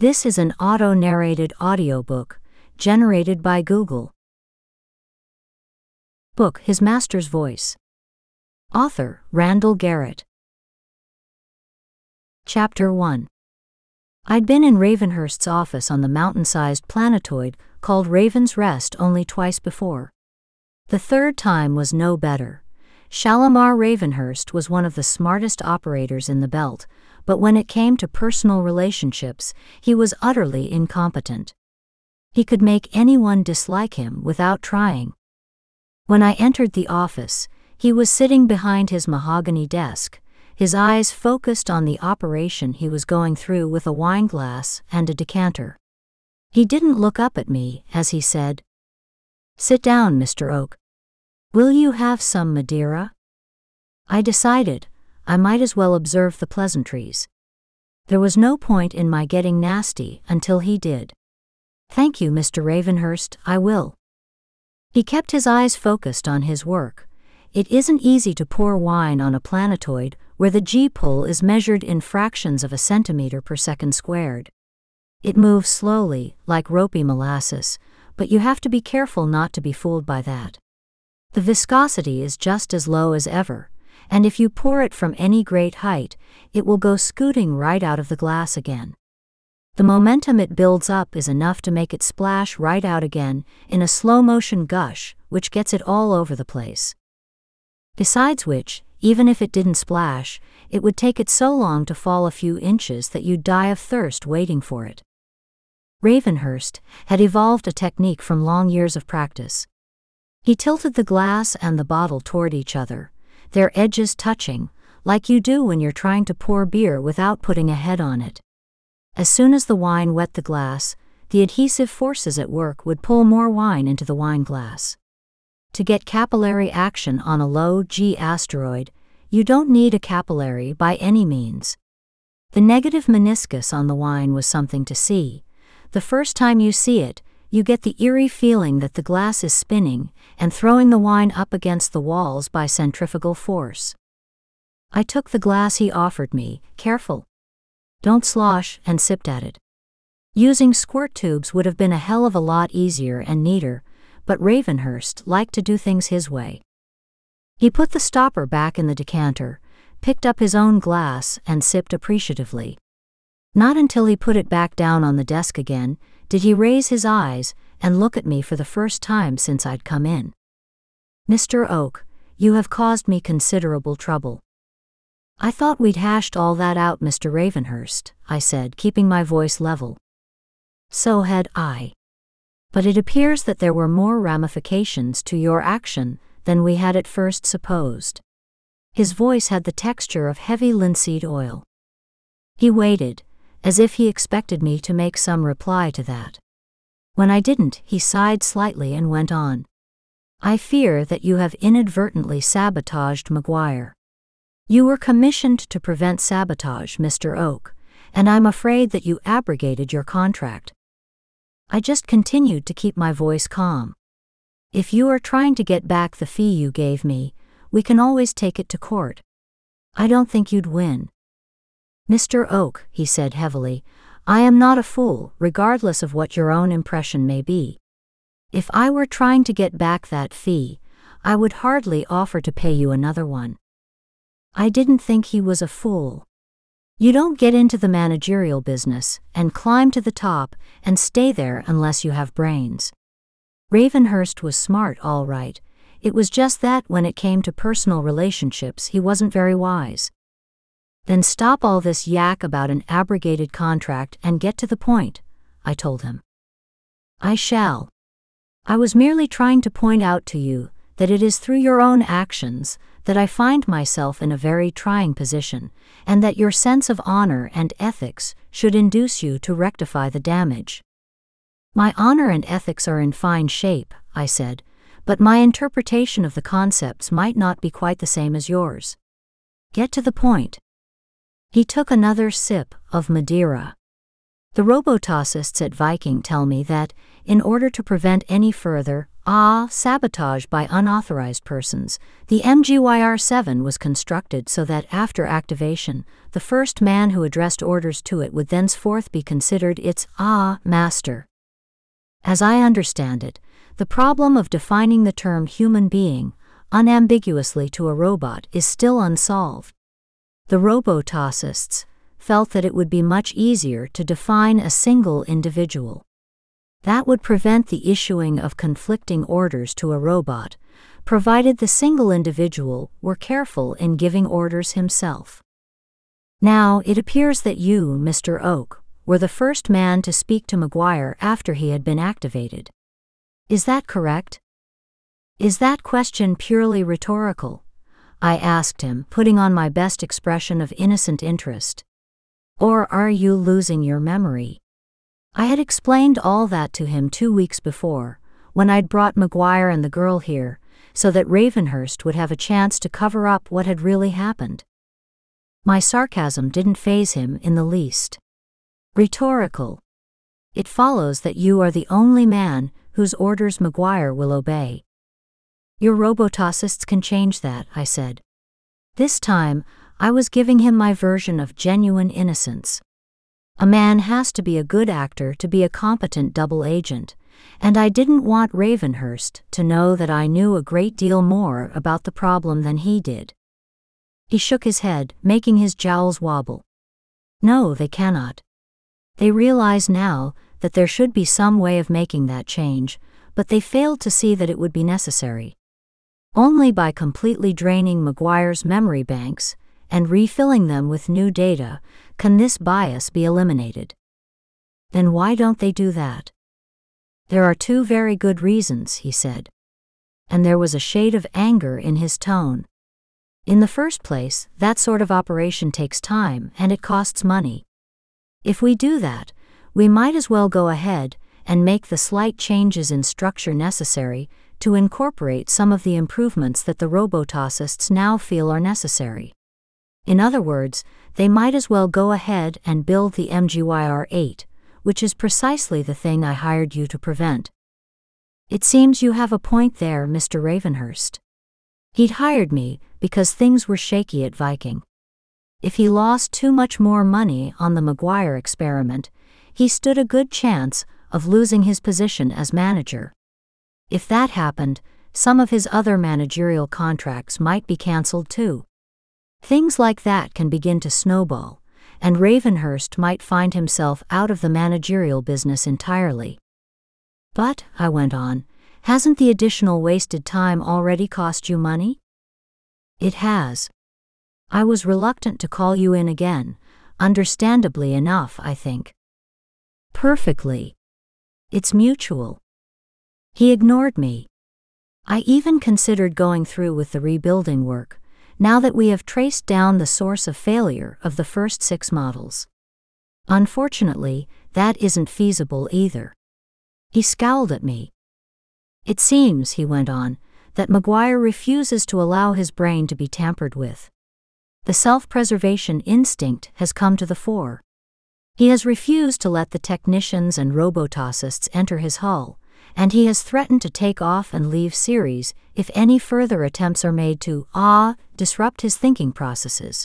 This is an auto-narrated audiobook, generated by Google. Book His Master's Voice. Author, Randall Garrett. Chapter 1. I'd been in Ravenhurst's office on the mountain-sized planetoid called Raven's Rest only twice before. The third time was no better. Shalimar Ravenhurst was one of the smartest operators in the belt, but when it came to personal relationships, he was utterly incompetent. He could make anyone dislike him without trying. When I entered the office, he was sitting behind his mahogany desk, his eyes focused on the operation he was going through with a wineglass and a decanter. He didn't look up at me as he said, "Sit down, Mr. Oak. Will you have some Madeira?" I decided I might as well observe the pleasantries. There was no point in my getting nasty until he did. "Thank you, Mr. Ravenhurst, I will." He kept his eyes focused on his work. It isn't easy to pour wine on a planetoid where the G-pull is measured in fractions of a centimeter per second squared. It moves slowly, like ropey molasses, but you have to be careful not to be fooled by that. The viscosity is just as low as ever, and if you pour it from any great height, it will go scooting right out of the glass again. The momentum it builds up is enough to make it splash right out again in a slow-motion gush, which gets it all over the place. Besides which, even if it didn't splash, it would take it so long to fall a few inches that you'd die of thirst waiting for it. Ravenhurst had evolved a technique from long years of practice. He tilted the glass and the bottle toward each other, their edges touching, like you do when you're trying to pour beer without putting a head on it. As soon as the wine wet the glass, the adhesive forces at work would pull more wine into the wine glass. To get capillary action on a low-G asteroid, you don't need a capillary by any means. The negative meniscus on the wine was something to see. The first time you see it, you get the eerie feeling that the glass is spinning and throwing the wine up against the walls by centrifugal force. I took the glass he offered me, careful. Don't slosh, and sipped at it. Using squirt tubes would have been a hell of a lot easier and neater, but Ravenhurst liked to do things his way. He put the stopper back in the decanter, picked up his own glass, and sipped appreciatively. Not until he put it back down on the desk again did he raise his eyes and look at me for the first time since I'd come in. "Mr. Oak, you have caused me considerable trouble." "I thought we'd hashed all that out, Mr. Ravenhurst," I said, keeping my voice level. "So had I. But it appears that there were more ramifications to your action than we had at first supposed." His voice had the texture of heavy linseed oil. He waited, as if he expected me to make some reply to that. When I didn't, he sighed slightly and went on. "I fear that you have inadvertently sabotaged Maguire. You were commissioned to prevent sabotage, Mr. Oak, and I'm afraid that you abrogated your contract." I just continued to keep my voice calm. "If you are trying to get back the fee you gave me, we can always take it to court. I don't think you'd win." "Mr. Oak," he said heavily, "I am not a fool, regardless of what your own impression may be. If I were trying to get back that fee, I would hardly offer to pay you another one." I didn't think he was a fool. You don't get into the managerial business and climb to the top and stay there unless you have brains. Ravenhurst was smart, all right. It was just that when it came to personal relationships, he wasn't very wise. "Then stop all this yak about an abrogated contract and get to the point," I told him. "I shall. I was merely trying to point out to you that it is through your own actions that I find myself in a very trying position, and that your sense of honor and ethics should induce you to rectify the damage." "My honor and ethics are in fine shape," I said, "but my interpretation of the concepts might not be quite the same as yours. Get to the point." He took another sip of Madeira. The Robotossists at Viking tell me that, in order to prevent any further, sabotage by unauthorized persons, the MGYR-7 was constructed so that after activation, the first man who addressed orders to it would thenceforth be considered its master. As I understand it, the problem of defining the term human being unambiguously to a robot is still unsolved. The robotossists felt that it would be much easier to define a single individual. That would prevent the issuing of conflicting orders to a robot, provided the single individual were careful in giving orders himself. Now, it appears that you, Mr. Oak, were the first man to speak to McGuire after he had been activated. Is that correct? Is that question purely rhetorical? I asked him, putting on my best expression of innocent interest. Or are you losing your memory? I had explained all that to him 2 weeks before, when I'd brought McGuire and the girl here, so that Ravenhurst would have a chance to cover up what had really happened. My sarcasm didn't faze him in the least. Rhetorical. It follows that you are the only man whose orders McGuire will obey. Your robotossists can change that, I said. This time, I was giving him my version of genuine innocence. A man has to be a good actor to be a competent double agent, and I didn't want Ravenhurst to know that I knew a great deal more about the problem than he did. He shook his head, making his jowls wobble. No, they cannot. They realize now that there should be some way of making that change, but they failed to see that it would be necessary. Only by completely draining McGuire's memory banks and refilling them with new data can this bias be eliminated. Then why don't they do that? There are 2 very good reasons, he said. And there was a shade of anger in his tone. In the first place, that sort of operation takes time and it costs money. If we do that, we might as well go ahead and make the slight changes in structure necessary to incorporate some of the improvements that the robotossists now feel are necessary. In other words, they might as well go ahead and build the MGYR-8, which is precisely the thing I hired you to prevent. It seems you have a point there, Mr. Ravenhurst. He'd hired me because things were shaky at Viking. If he lost too much more money on the McGuire experiment, he stood a good chance of losing his position as manager. If that happened, some of his other managerial contracts might be cancelled too. Things like that can begin to snowball, and Ravenhurst might find himself out of the managerial business entirely. But, I went on, hasn't the additional wasted time already cost you money? It has. I was reluctant to call you in again, understandably enough, I think. Perfectly. It's mutual. He ignored me. I even considered going through with the rebuilding work, now that we have traced down the source of failure of the first 6 models. Unfortunately, that isn't feasible either. He scowled at me. It seems, he went on, that McGuire refuses to allow his brain to be tampered with. The self-preservation instinct has come to the fore. He has refused to let the technicians and robotossists enter his hull, and he has threatened to take off and leave Ceres if any further attempts are made to, disrupt his thinking processes.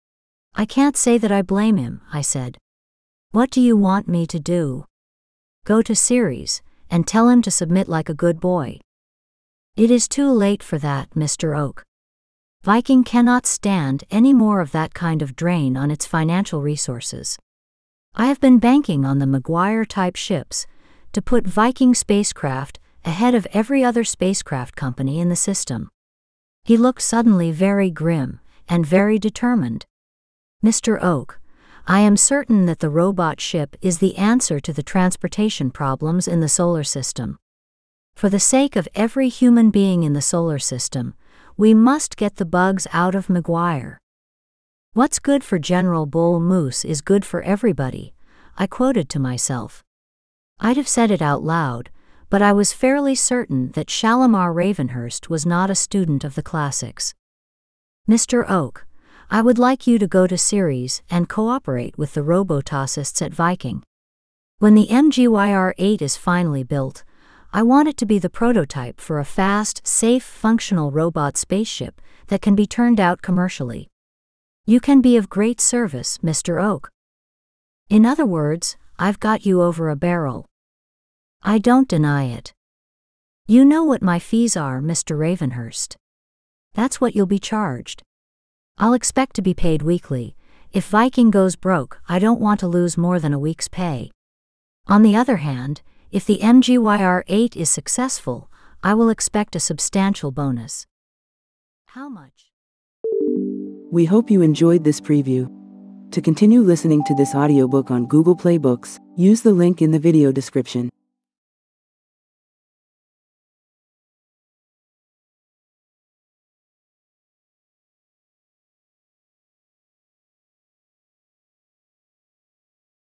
I can't say that I blame him, I said. What do you want me to do? Go to Ceres and tell him to submit like a good boy. It is too late for that, Mr. Oak. Viking cannot stand any more of that kind of drain on its financial resources. I have been banking on the McGuire-type ships to put Viking spacecraft ahead of every other spacecraft company in the system. He looked suddenly very grim and very determined. Mr. Oak, I am certain that the robot ship is the answer to the transportation problems in the solar system. For the sake of every human being in the solar system, we must get the bugs out of McGuire. What's good for General Bull Moose is good for everybody, I quoted to myself. I'd have said it out loud, but I was fairly certain that Shalimar Ravenhurst was not a student of the classics. Mr. Oak, I would like you to go to Ceres and cooperate with the robotossists at Viking. When the MGYR-8 is finally built, I want it to be the prototype for a fast, safe, functional robot spaceship that can be turned out commercially. You can be of great service, Mr. Oak. In other words, I've got you over a barrel. I don't deny it. You know what my fees are, Mr. Ravenhurst. That's what you'll be charged. I'll expect to be paid weekly. If Viking goes broke, I don't want to lose more than a week's pay. On the other hand, if the MGYR8 is successful, I will expect a substantial bonus. How much? We hope you enjoyed this preview. To continue listening to this audiobook on Google Play Books, use the link in the video description.